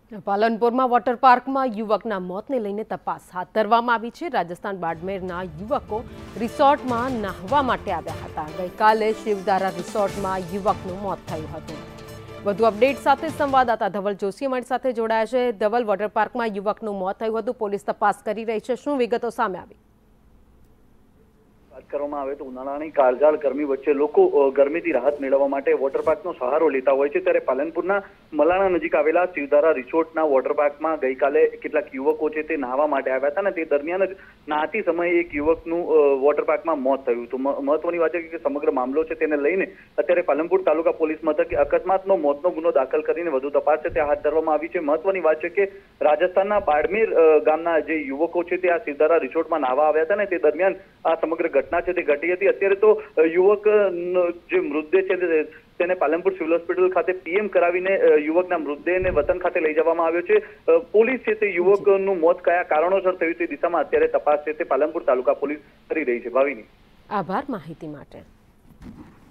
પાલનપુરમાં water પાર્કમાં યુવકના મોતને લઈને તપાસ હાથ ધરવામાં આવી છે। રાજસ્થાન બાડમેરના યુવકો રિસોર્ટમાં નાહવા માટે આવ્યા હતા। ગઈકાલે શિવધારા રિસોર્ટમાં યુવકનું મોત થયું હતું। વધુ અપડેટ સાથે સંવાદદાતા ધવલ જોશી અમારી સાથે જોડાયા છે। ધવલ, વોટર પાર્કમાં યુવકનું મોત થયું હતું, પોલીસ તપાસ કરી રહી છે, શું વિગતો સામે આવી? વાત કરવામાં આવે તો ઉનાળાની કાળઝાળ ગરમી વચ્ચે લોકો ગરમીથી રાહત મેળવવા માટે વોટર પાર્કનો સહારો લેતા હોય છે। ત્યારે પાલનપુરના મલાણા નજીક આવેલા શિવધારા રિસોર્ટના વોટર પાર્કમાં ગઈકાલે કેટલાક યુવકો છે તે નાહવા માટે આવ્યા હતા અને તે દરમિયાન જ નાહતી સમયે એક યુવકનું વોટર પાર્કમાં મોત થયું હતું। મહત્વની વાત છે કે સમગ્ર મામલો છે તેને લઈને અત્યારે પાલનપુર તાલુકા પોલીસ મથકે અકસ્માતનો મોતનો ગુનો દાખલ કરીને વધુ તપાસ છે તે હાથ ધરવામાં આવી છે। મહત્વની વાત છે કે રાજસ્થાનના બાડમેર ગામના જે યુવકો છે તે આ શિવધારા રિસોર્ટમાં નાહવા આવ્યા હતા ને તે દરમિયાન આ સમગ્ર ઘટના છે તે ઘટી હતી। અત્યારે તો યુવક જે મૃતદેહ છે તેને પાલનપુર સિવિલ હોસ્પિટલ ખાતે પીએમ કરાવીને યુવકના મૃતદેહને વતન ખાતે લઈ જવામાં આવ્યો છે। પોલીસ છે તે યુવકનું મોત કયા કારણોસર થયું તે દિશામાં અત્યારે તપાસ છે તે પાલનપુર તાલુકા પોલીસ કરી રહી છે। ભાવિની, આભાર માહિતી માટે।